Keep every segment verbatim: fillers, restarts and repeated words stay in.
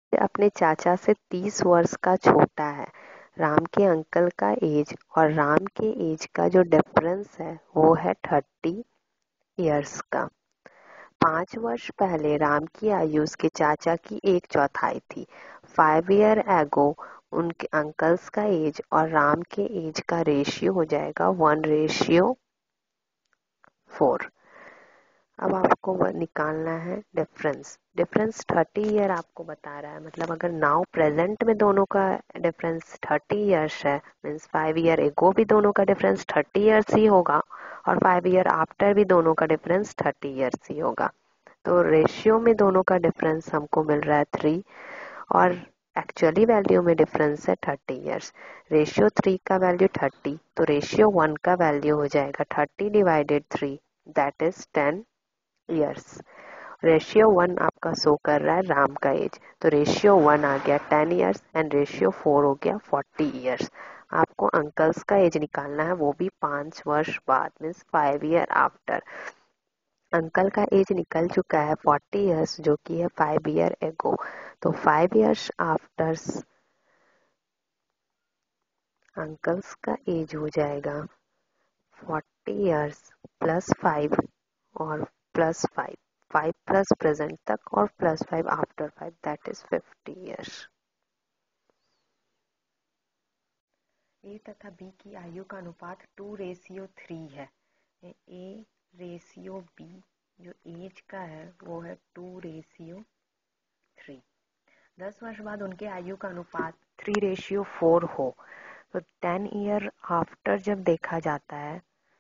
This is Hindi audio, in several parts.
अपने चाचा से तीस वर्ष का छोटा है। राम के अंकल का एज और राम के एज का जो डिफरेंस है वो है थर्टी इयर्स का। पाँच वर्ष पहले राम की आयु उसके चाचा की एक चौथाई थी। फाइव ईयर एगो उनके अंकल्स का एज और राम के एज का रेशियो हो जाएगा वन रेशियो फोर। अब आपको वो निकालना है डिफरेंस। डिफरेंस थर्टी ईयर आपको बता रहा है, मतलब अगर नाउ प्रेजेंट में दोनों का डिफरेंस थर्टी ईयर्स है, मीन्स फाइव ईयर एगो भी दोनों का डिफरेंस थर्टी ईयर्स ही होगा और फाइव ईयर आफ्टर भी दोनों का डिफरेंस थर्टी ईयर्स ही होगा। तो रेशियो में दोनों का डिफरेंस हमको मिल रहा है थ्री और एक्चुअली वैल्यू में डिफरेंस है थर्टी ईयर्स। रेशियो थ्री का वैल्यू थर्टी, तो रेशियो वन का वैल्यू हो जाएगा thirty divided three, that is ten years. Ratio one आपका शो कर रहा है राम का एज, तो रेशियो वन आ गया ten years and ratio four हो गया फोर्टी ईयर्स। आपको अंकल्स का एज निकालना है, वो भी पांच वर्ष बाद, means five year after. Uncle का एज निकल चुका है फोर्टी ईयर्स, जो कि है फाइव ईयर एगो। तो फाइव ईयर्स आफ्टर अंकल्स का एज हो जाएगा फोर्टी ईयर्स प्लस फाइव और plus five, five plus present तक और plus five after five, that is fifty years. A तथा बी की आयु का अनुपात टू रेशियो थ्री है। ए रेशियो बी जो एज का है वो है टू रेशियो थ्री। दस वर्ष बाद उनके आयु का अनुपात थ्री रेशियो फोर हो, तो टेन ईयर आफ्टर जब देखा जाता है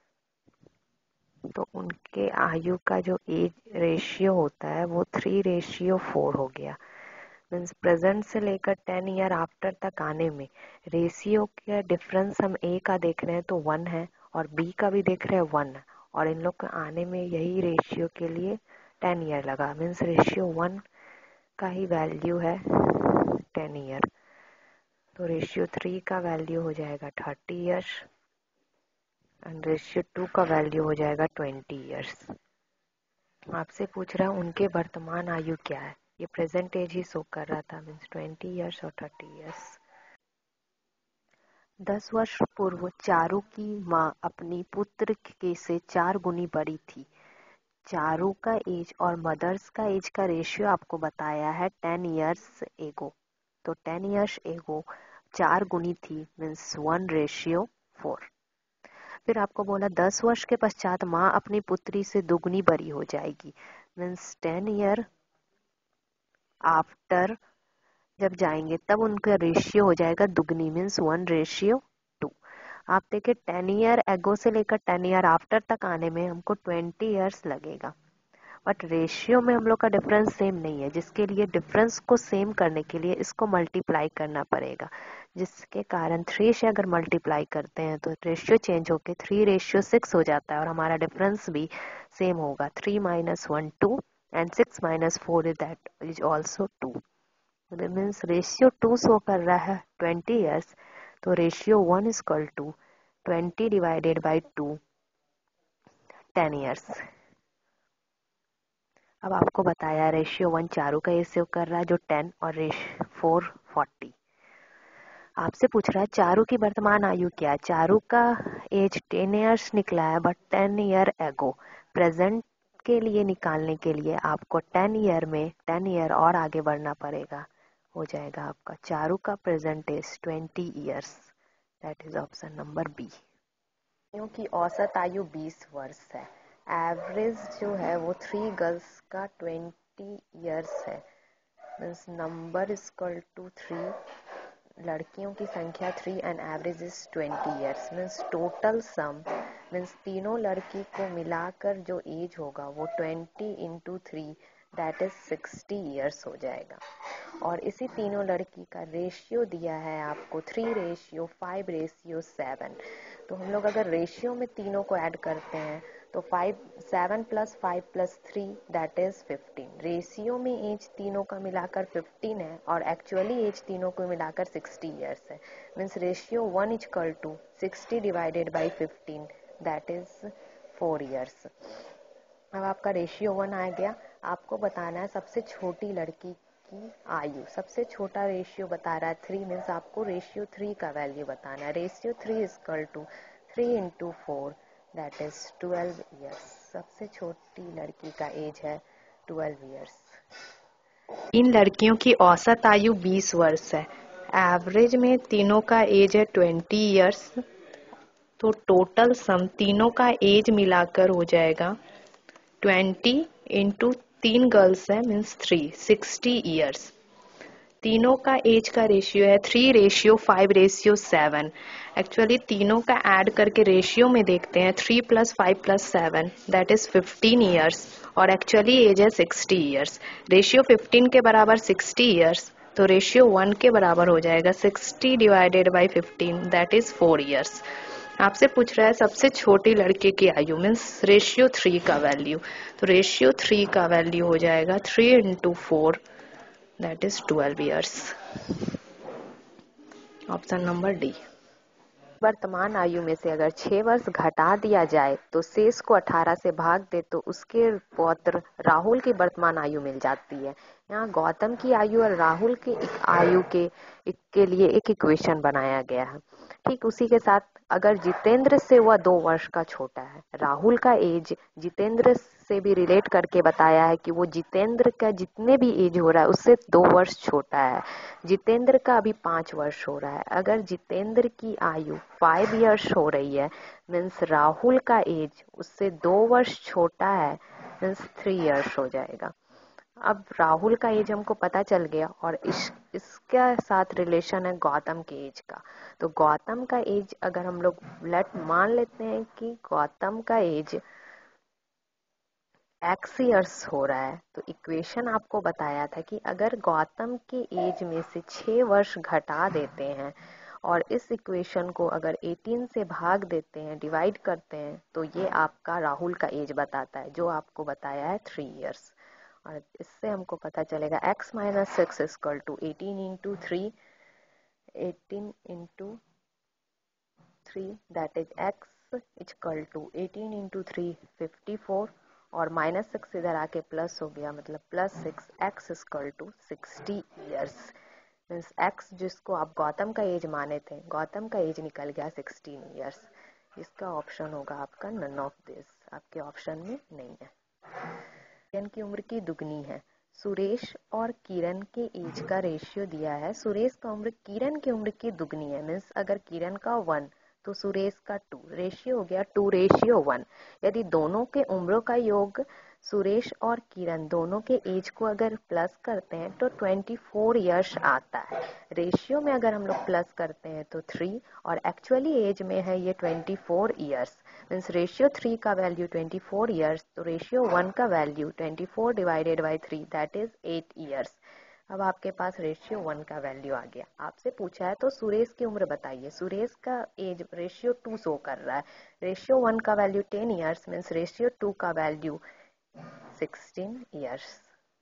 तो उनके आयु का जो एज रेशियो होता है वो थ्री रेशियो फोर हो गया। मीन्स प्रेजेंट से लेकर टेन ईयर आफ्टर तक आने में रेशियो का डिफरेंस हम ए का देख रहे हैं तो वन है और बी का भी देख रहे हैं वन है, और इन लोग का आने में यही रेशियो के लिए टेन ईयर लगा। मीन्स रेशियो वन का ही वैल्यू है टेन ईयर, तो रेशियो थ्री का वैल्यू हो जाएगा thirty years and ratio two का वैल्यू हो जाएगा ट्वेंटी ईयर्स। आपसे पूछ रहा हूँ उनके वर्तमान आयु क्या है, ये प्रेजेंट एज ही शो कर रहा था, मीन्स ट्वेंटी ईयर्स और थर्टी ईयर्स। दस वर्ष पूर्व चारू की माँ अपनी पुत्र के से चार गुनी बड़ी थी। चारू का एज और मदर्स का एज का रेशियो आपको बताया है टेन ईयर्स एगो, तो टेन ईयर्स एगो चार गुनी थी, मीन्स वन रेशियो फोर। फिर आपको बोला दस वर्ष के पश्चात माँ अपनी पुत्री से दुगनी बड़ी हो जाएगी, मीन्स टेन ईयर आफ्टर जब जाएंगे तब उनका रेशियो हो जाएगा दुगनी, मीन्स वन रेशियो टू। आप देखिए टेन ईयर एगो से लेकर टेन ईयर आफ्टर तक आने में हमको ट्वेंटी ईयर्स लगेगा, बट रेशियो में हम लोग का डिफरेंस सेम नहीं है, जिसके लिए डिफरेंस को सेम करने के लिए इसको मल्टीप्लाई करना पड़ेगा, जिसके कारण थ्री से अगर मल्टीप्लाई करते हैं तो रेशियो चेंज होके थ्री रेशियो सिक्स हो जाता है और हमारा डिफरेंस भी सेम होगा। Three minus one two and six minus four is that is also two, means ratio two show कर रहा है ट्वेंटी ईयर्स, तो ratio one is equal to twenty divided by two, ten years. अब आपको बताया रेशियो वन चारू का रेशियो कर रहा है जो टेन और रेशियो फोर फोर्टी। आपसे पूछ रहा है चारू की वर्तमान आयु क्या है। चारू का एज टेन ईयर्स निकला है but ten year ago. Present के लिए निकालने के लिए आपको टेन ईयर में टेन ईयर और आगे बढ़ना पड़ेगा, हो जाएगा आपका चारू का present age twenty years, that is option number B. की औसत आयु बीस वर्ष है। एवरेज जो है वो थ्री गर्ल्स का ट्वेंटी ईयर्स है, means number equal to three, लड़कियों की संख्या three and average is twenty years, means total sum, means तीनों लड़की को मिलाकर जो एज होगा वो twenty into three that is sixty years हो जाएगा। और इसी तीनों लड़की का रेशियो दिया है आपको three ratio five ratio seven. तो हम लोग अगर रेशियो में तीनों को ऐड करते हैं तो five seven plus five plus three that is fifteen. Ratio में एज तीनों का मिलाकर फिफ्टीन है और एक्चुअली एज तीनों को मिलाकर सिक्सटी ईयर्स है, means ratio one is equal to sixty divided by fifteen that is four years. अब आपका रेशियो वन आ गया। आपको बताना है सबसे छोटी लड़की की आयु, सबसे छोटा रेशियो बता रहा है थ्री, मीन्स आपको रेशियो थ्री का वैल्यू बताना है। Ratio three is equal to three into four that is twelve years. सबसे छोटी लड़की का एज है ट्वेल्व ईयर्स। इन लड़कियों की औसत आयु बीस वर्ष है। एवरेज में तीनों का एज है ट्वेंटी ईयर्स। तो टोटल सम तीनों का एज मिलाकर हो जाएगा ट्वेंटी इंटू तीन गर्ल्स है मीन्स थ्री, सिक्सटी ईयर्स। तीनों का एज का रेशियो है three ratio five ratio seven. Actually तीनों का ऐड करके रेशियो में देखते हैं three plus five plus seven that is fifteen years और एक्चुअली एज है सिक्सटी ईयर्स। रेशियो फिफ्टीन के बराबर सिक्सटी ईयर्स तो रेशियो वन के बराबर हो जाएगा sixty divided by fifteen that is four years. आपसे पूछ रहा है सबसे छोटी लड़के की आयु मीन्स रेशियो थ्री का वैल्यू। तो रेशियो थ्री का वैल्यू हो जाएगा three into four that is twelve years. Option number D. वर्तमान आयु में से अगर छह वर्ष घटा दिया जाए तो शेष को अठारह से भाग दे तो उसके पौत्र राहुल की वर्तमान आयु मिल जाती है। यहाँ गौतम की आयु और राहुल की आयु के के लिए एक इक्वेशन बनाया गया है। ठीक उसी के साथ अगर जितेंद्र से वह दो वर्ष का छोटा है, राहुल का एज जितेंद्र से भी रिलेट करके बताया है कि वो जितेंद्र का जितने भी एज हो रहा है उससे दो वर्ष छोटा है। जितेंद्र का अभी पांच वर्ष हो रहा है। अगर जितेंद्र की आयु फाइव इयर्स हो रही है मीन्स राहुल का एज उससे दो वर्ष छोटा है मीन्स थ्री इयर्स हो जाएगा। अब राहुल का एज हमको पता चल गया और इस इसके साथ रिलेशन है गौतम के एज का। तो गौतम का एज अगर हम लोग लेट मान लेते हैं कि गौतम का एज एक्स इयर्स हो रहा है तो इक्वेशन आपको बताया था कि अगर गौतम के एज में से छह वर्ष घटा देते हैं और इस इक्वेशन को अगर अठारह से भाग देते हैं, डिवाइड करते हैं तो ये आपका राहुल का एज बताता है जो आपको बताया है थ्री इयर्स। और इससे हमको पता चलेगा x minus six equal to eighteen into three, eighteen into three that is x equal to eighteen into three fifty four और माइनस सिक्स इधर आके प्लस हो गया मतलब plus six x equal to sixty years. Means x जिसको आप गौतम का एज माने थे, गौतम का एज निकल गया सिक्सटीन ईयर्स। इसका ऑप्शन होगा आपका नन ऑफ दिस, आपके ऑप्शन में नहीं है। किरण की उम्र की दुगनी है। सुरेश और किरण के एज का रेशियो दिया है। सुरेश का उम्र किरण की उम्र की दुगनी है मीन्स अगर किरण का वन तो सुरेश का टू, रेशियो हो गया टू रेशियो वन। यदि दोनों के उम्रों का योग सुरेश और किरण दोनों के एज को अगर प्लस करते हैं तो ट्वेंटी फोर ईयर्स आता है। रेशियो में अगर हम लोग प्लस करते हैं तो थ्री और एक्चुअली एज में है ये twenty four years. Means ratio three का वैल्यू ट्वेंटी फोर ईयर्स तो रेशियो वन का value twenty four divided by three that is eight years. अब आपके पास रेशियो वन का वैल्यू आ गया। आपसे पूछा है तो सुरेश की उम्र बताइए। सुरेश का एज रेशियो टू शो कर रहा है। रेशियो वन का value ten years means ratio two का वैल्यू सिक्सटीन ईयर्स।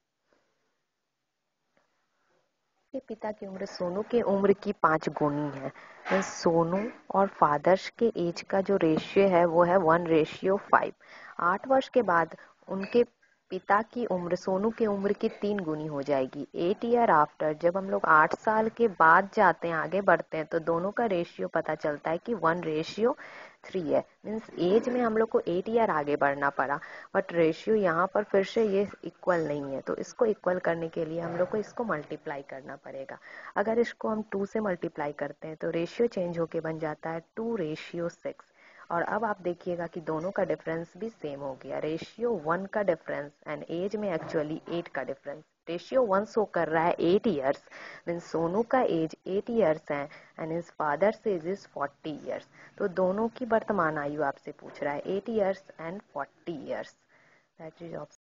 के पिता की उम्र सोनू के उम्र की पांच गुनी है। सोनू और फादर्स के एज का जो रेशियो है वो है वन रेशियो फाइव। आठ वर्ष के बाद उनके पिता की उम्र सोनू की उम्र की तीन गुनी हो जाएगी। एट ईयर आफ्टर जब हम लोग आठ साल के बाद जाते हैं आगे बढ़ते हैं तो दोनों का रेशियो पता चलता है कि वन रेशियो थ्री है। मीन्स एज में हम लोग को एट ईयर आगे बढ़ना पड़ा बट रेशियो यहाँ पर फिर से ये इक्वल नहीं है तो इसको इक्वल करने के लिए हम लोग को इसको मल्टीप्लाई करना पड़ेगा। अगर इसको हम टू से मल्टीप्लाई करते हैं तो रेशियो चेंज होके बन जाता है टू रेशियो सिक्स। और अब आप देखिएगा कि दोनों का डिफरेंस भी सेम हो गया। रेशियो वन का डिफरेंस एंड एज में एक्चुअली एट का डिफरेंस। रेशियो वन शो कर रहा है एट ईयर्स मीन्स सोनू का एज एट ईयर्स है and his father's age is forty years. तो दोनों की वर्तमान आयु आपसे पूछ रहा है eight years and forty years. That is